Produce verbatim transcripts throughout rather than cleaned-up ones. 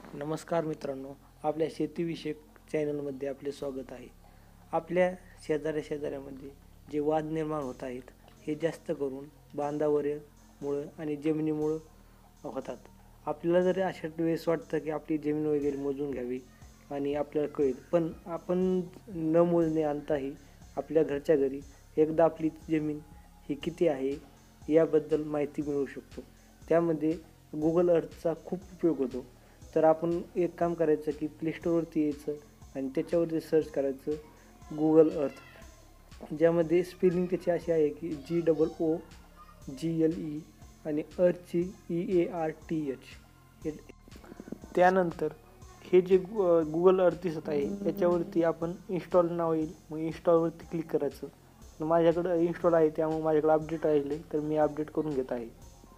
नमस्कार मित्रांनो, आपल्या शेतीविषयक चॅनलमध्ये आपले स्वागत आहे. आपल्या शेजाऱ्या शेजाऱ्यामध्ये जे वाद निर्माण होत आहेत हे जास्त करून बांधावरमुळं आणि जमिनीमुळं होतात. आपल्याला जरी अशा वेळेस वाटतं की आपली जमीन वगैरे मोजून घ्यावी आणि आपल्याला कळेल, पण आपण न मोजणे आणताही आपल्या घरच्या घरी एकदा आपली जमीन ही किती आहे याबद्दल माहिती मिळवू शकतो. त्यामध्ये गुगल अर्थचा खूप उपयोग होतो. तर आपण एक काम करायचं की प्ले स्टोअरवरती यायचं आणि त्याच्यावरती सर्च करायचं गुगल अर्थ, ज्यामध्ये स्पेलिंग त्याची अशी आहे की G double O G L E आणि अर्थची E A R T H. त्यानंतर हे जे गुगल अर्थ दिसत आहे याच्यावरती आपण इन्स्टॉल नाव येईल, मग इन्स्टॉलवरती क्लिक करायचं. माझ्याकडं इन्स्टॉल आहे त्यामुळे माझ्याकडे अपडेट राहिले तर मी अपडेट करून घेत आहे.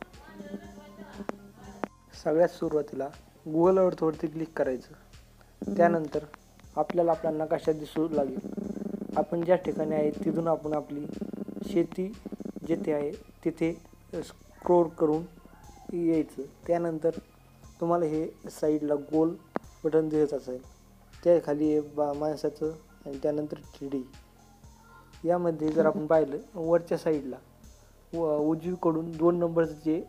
सगळ्यात सुरुवातीला गुगल अर्थवरती क्लिक करायचं. त्यानंतर आपल्याला आपला नकाशा दिसू लागेल. आपण ज्या ठिकाणी आहे तिथून आपण आपली शेती जिथे आहे तिथे स्क्रोल करून यायचं. त्यानंतर तुम्हाला हे साईडला गोल बटन दिसत असेल, त्या खाली बा माणसाचं आणि त्यानंतर डी. यामध्ये जर आपण पाहिलं वरच्या साईडला व उजवीकडून दोन नंबरचं जे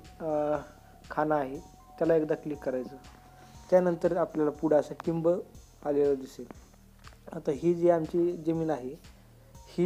खाना आहे त्याला एकदा क्लिक करायचं. त्यानंतर आपल्याला पुढं असं टिंब आलेलं दिसेल. आता ही जी आमची जमीन आहे ही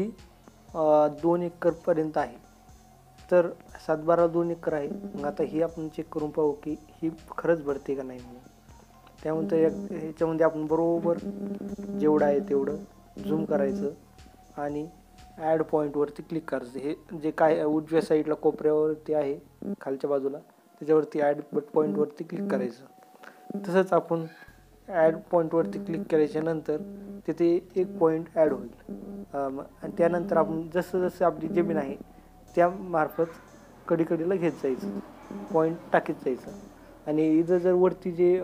दोन एकरपर्यंत आहे. तर सातबारा दोन एकर आहे. मग आता ही आपण चेक करून पाहू की ही खरंच भरते का नाही म्हणून. त्यानंतर ह्याच्यामध्ये आपण बरोबर जेवढं आहे तेवढं झूम करायचं आणि ॲड पॉईंटवरती क्लिक करायचं. हे जे काय उजव्या साईडला कोपऱ्यावरती आहे खालच्या बाजूला त्याच्यावरती ॲड पॉईंटवरती क्लिक करायचं. तसंच आपण ॲड पॉईंटवरती क्लिक केल्याच्या नंतर तिथे एक पॉईंट ॲड होईल. आणि त्यानंतर आपण जसं जसं आपली जमीन आहे त्यामार्फत कडीकडीला घेत जायचं, पॉईंट टाकीत जायचं. आणि इथं जर वरती जे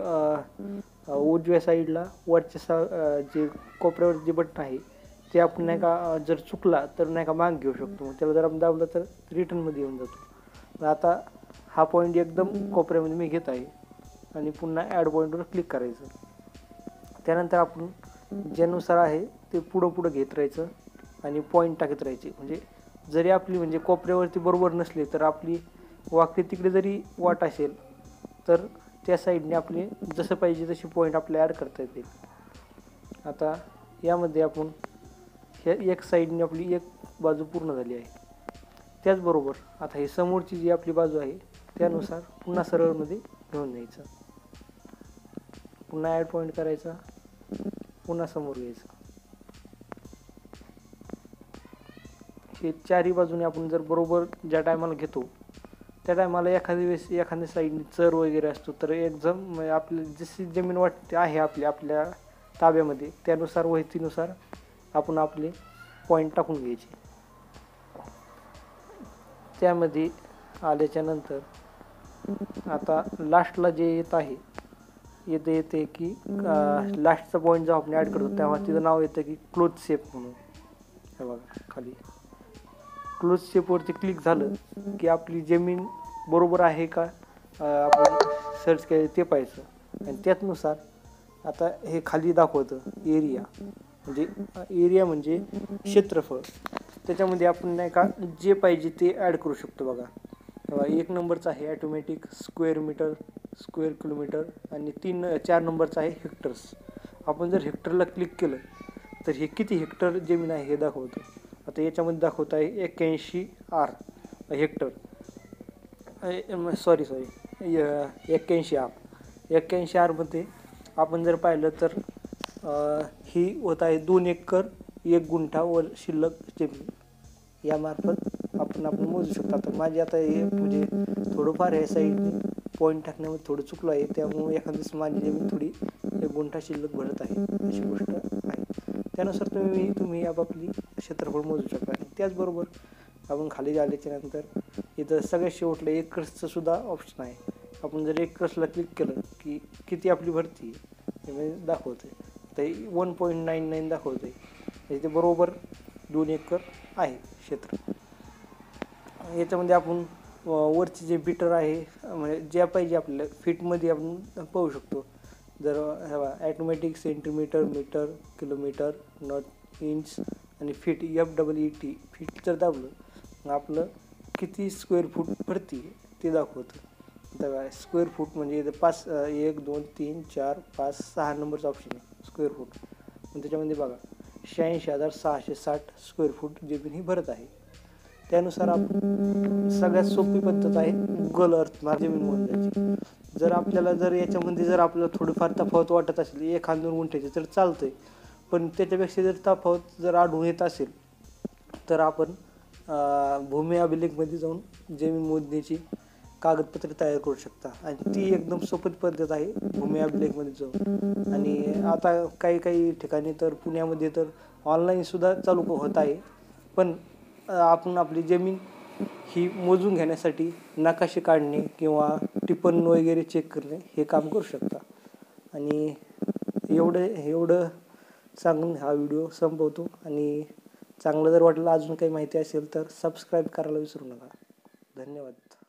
उजव्या साईडला वरच्या सा जे कोपऱ्यावर जे बटन आहे ते आपण नाही का जर चुकला तर नाही का माग घेऊ शकतो. मग त्याला जर आपण दाबलं तर रिटर्नमध्ये येऊन जातो. आता हा पॉईंट एकदम कोपऱ्यामध्ये मी घेत आहे आणि पुन्हा ॲड पॉईंटवर क्लिक करायचं. त्यानंतर आपण ज्यानुसार आहे ते पुढं पुढं घेत राहायचं आणि पॉईंट टाकत राहायचे. म्हणजे जरी आपली म्हणजे कोपऱ्यावरती बरोबर नसली तर आपली वाकडी तिकडे जरी वाट असेल तर त्या साईडने आपले जसं पाहिजे तशी पॉईंट आपल्याला ॲड करता येतील. आता यामध्ये आपण ह्या एक साईडने आपली एक बाजू पूर्ण झाली आहे. त्याचबरोबर आता ही समोरची जी आपली बाजू आहे त्यानुसार पुन्हा सरळमध्ये घेऊन जायचं. पुन्हा ॲड पॉईंट करायचा, पुन्हा समोर घ्यायचं. हे चारही बाजूने आपण जर बरोबर ज्या टायमाला घेतो त्या टायमाला एखाद्या वेळेस एखाद्या साईडने चर वगैरे असतो तर एकदम आपली जशी जमीन वाटते आहे आपली आपल्या ताब्यामध्ये त्यानुसार वहितीनुसार आपण आपले पॉईंट टाकून घ्यायचे. त्यामध्ये आल्याच्या नंतर आता लास्टला जे येत आहे येते येते की लास्टचा पॉईंट जेव्हा आपण ॲड करतो तेव्हा तिचं नाव येतं की क्लोज शेप म्हणून. हे बघा खाली क्लोज शेपवरती क्लिक झालं की आपली जमीन बरोबर आहे का आपण सर्च केलं ते पाहायचं. आणि त्याचनुसार आता हे खाली दाखवतं एरिया, म्हणजे एरिया म्हणजे क्षेत्रफळ. त्याच्यामध्ये आपण नाही का जे पाहिजे ते ॲड करू शकतो. बघा तेव्हा एक नंबरचं आहे automatic square metre, square kilometre आणि तीन चार नंबरचं आहे हेक्टर्स. आपण जर हेक्टरला क्लिक केलं तर हे किती हेक्टर जमीन आहे हे दाखवतं. आता याच्यामध्ये दाखवत आहे एक्क्याऐंशी आर हेक्टर, सॉरी सॉरी एक्क्याऐंशी आर एक्क्याऐंशी आरमध्ये आपण जर पाहिलं तर ही होत आहे दोन एकर एक गुंठा वर शिल्लक जमीन. यामार्फत आपण आपण मोजू शकतो. आता माझी आता हे म्हणजे थोडंफार आहे साईडने पॉईंट टाकण्यामध्ये थोडं चुकलं आहे त्यामुळे एखाद्याच माझी जमीन थोडी एक गुंठा शिल्लक भरत आहे अशी गोष्ट आहे. त्यानुसार तुम्ही तुम्ही आपापली क्षेत्रफळ मोजू शकता. त्याचबरोबर आपण खाली आल्याच्या नंतर इथं सगळ्यात शेवटला एकर्सचं सुद्धा ऑप्शन आहे. आपण जर एकर्सला क्लिक केलं की किती आपली भरती आहे दाखवते. तर वन पॉईंट नाईन नाईन दाखवते. इथे बरोबर दोन एकर आहे क्षेत्र. याच्यामध्ये आपण वरचे जे बीटर आहे म्हणजे ज्या पाहिजे आपल्याला फिटमध्ये आपण पाहू शकतो. जर हवा automatic centimetre, metre, kilometre, knot, inch आणि feet, F double E T feet जर दाबलं मग आपलं किती स्क्वेअर फूट भरती ते दाखवतं. तर स्क्वेअर फूट म्हणजे इथं पाच एक दोन तीन चार पाच सहा नंबरचा ऑप्शन आहे स्क्वेअर फूट. मग त्याच्यामध्ये बघा शहाऐंशी हजार सहाशे साठ स्क्वेअर फूट जमीन ही भरत आहे. त्यानुसार आप सगळ्यात सोपी पद्धत आहे गुगल अर्थ जमीन मोजण्याची. जर आपल्याला जर याच्यामध्ये जर आपल्याला थोडंफार तफावत वाटत असेल एक आणि दोन गुंठ्याची तर चालतंय, पण त्याच्यापेक्षा जर तफावत जर आढळून येत असेल तर आपण भूमी अभिलेखमध्ये जाऊन जमीन मोजणीची कागदपत्रे तयार करू शकता. आणि ती एकदम सोपी पद्धत आहे भूमी अभिलेखमध्ये जाऊन. आणि आता काही काही ठिकाणी तर पुण्यामध्ये तर ऑनलाईनसुद्धा चालू होत आहे. पण आपण आपली जमीन ही मोजून घेण्यासाठी नकाशे काढणे किंवा टिपण वगैरे चेक करणे हे काम करू शकता. आणि एवढं एवढं सांगून हा व्हिडिओ संपवतो. आणि चांगलं जर वाटलं अजून काही माहिती असेल तर सबस्क्राईब करायला विसरू नका. धन्यवाद.